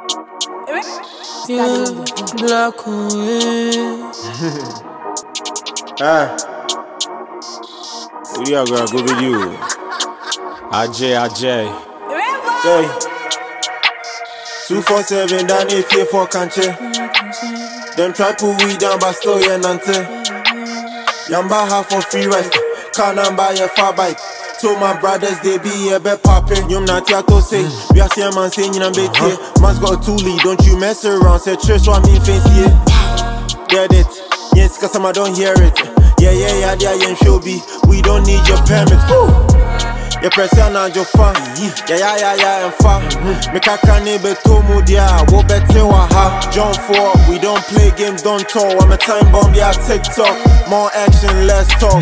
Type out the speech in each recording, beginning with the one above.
Yeah, black Who you gonna go with you? Ajay. Hey. 247 down if you for country. Them try pull we down but slow yeah nante. Yamba half for free rest. Can't buy a far bike. So my brothers they be a bit poppin'. You not here to say. We are seeing man saying you know bit here. Man's got a toolie, don't you mess around. Say trust what me fancy it. Get it. Yes, cause I don't hear it. Yeah, show be. We don't need your permit. Your person and your fan. Yeah, and far. Make a canny to mudia. Wo bete waha. John 4. We don't play games, don't talk. I'm a time bomb, yeah, TikTok. More action, less talk.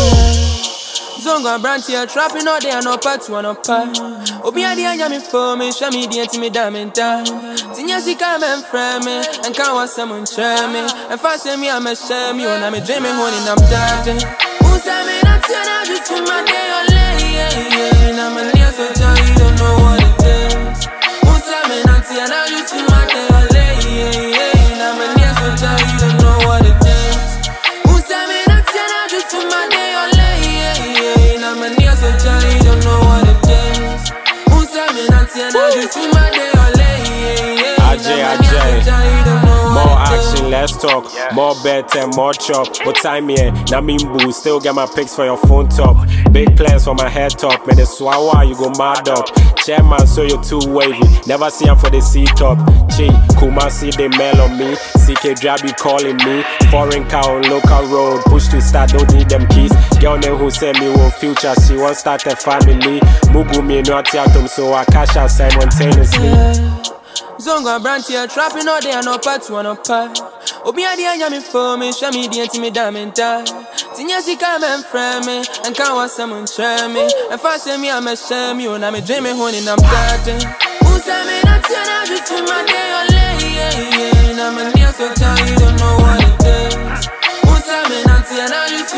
Zonga branch here, trapping all day and no part one up. Obi adi anya me for me, show me the intimate damenta. Tinya si come and frame me, and can't want someone share me. And fast me, I'm a share me, when I'm a dreaming, holding up that. Who say me not to just to my day or lay, and I'm a near so you don't know what it is. Who say me not to just to my day or lay, and I'm a near so you don't know what it is. Who say me not to just to my day or lay. I'm a near so you don't know what it is. Who said me not to just see my day or lay. Ajay. More action, less talk. More bet and more chop. What time here? Na mimbu. Still get my pics for your phone top. Big plans for my head top. Man, the swawa, you go mad up. Chairman, so you're too wavy. Never see him for the C-top. Chi, Kuma see they mail on me. CK Drabby calling me. Foreign car on local road. Push to start, don't need them keys. Girl name who send me one future. She won't start a family. Mugu me no tiatum, so I cash out simultaneously. Zonga branch here, trapping all day and no part one up. Obi adi anya me for me, show me the intimate damenta. Tinya si come and frame me, and can't want someone share me. And fast me, I'm a shame you, and I'm a dreaming holding up that. Who say me not to just to my day or lay, and I'm a near so you don't know what it is. Who say me not to just